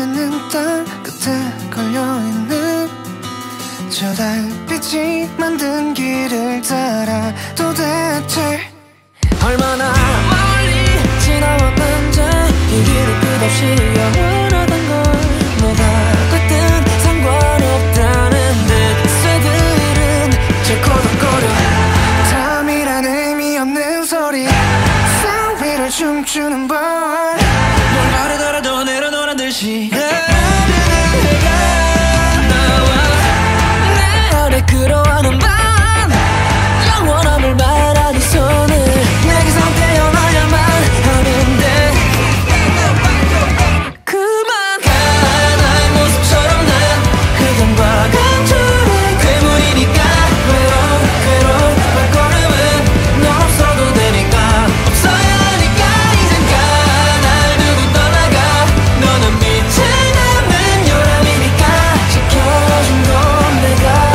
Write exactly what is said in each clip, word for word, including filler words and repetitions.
않는 땅 끝에 걸려있는 저 달빛이 만든 길을 따라 도대체 얼마나 멀리 지나왔는지 이 길이 끝없이 영원하던 걸 뭐가 됐든 상관없다는 듯 새들은 제 꼬덕거려 탐이란 의미 없는 소리 산 위를 춤추는 벌 뭘 바르더라도 내려놓으란 듯이 끌어와는 밤 영원함을 말하는 손을 내게서 떼어놔야만 하는데 그만 가 나의 모습처럼 난 흑암과 강줄의 괴물이니까 괴로운 괴로운 발걸음은 넌 없어도 되니까 없어야 하니까 이젠 가 날 두고 떠나가 너는 빛을 담은 요람이니까 지켜준 건 내가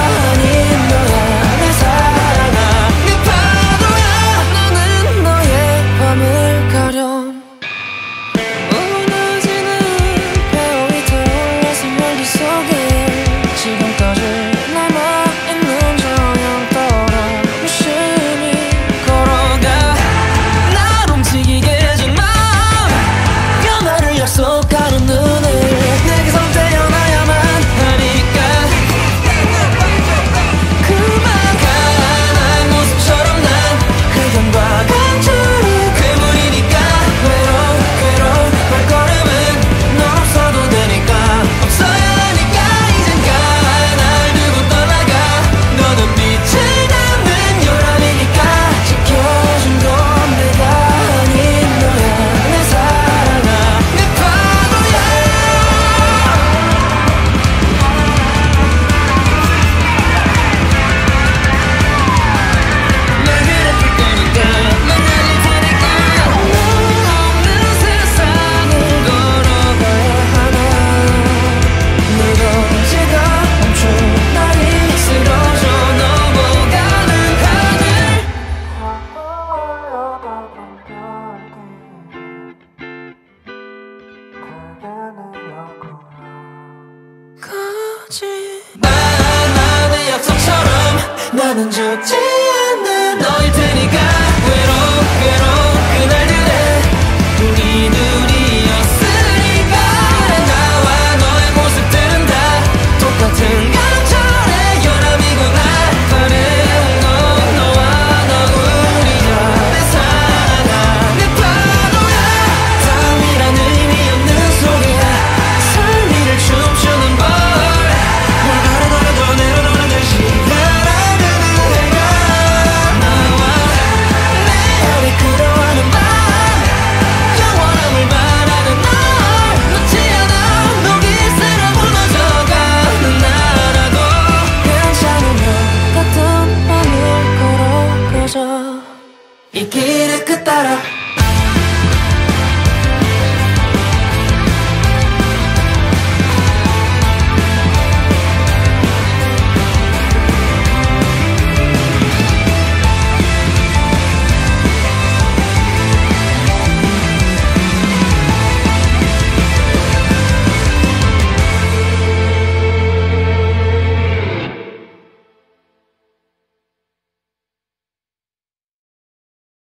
나는 죽지 않는 너일 테니까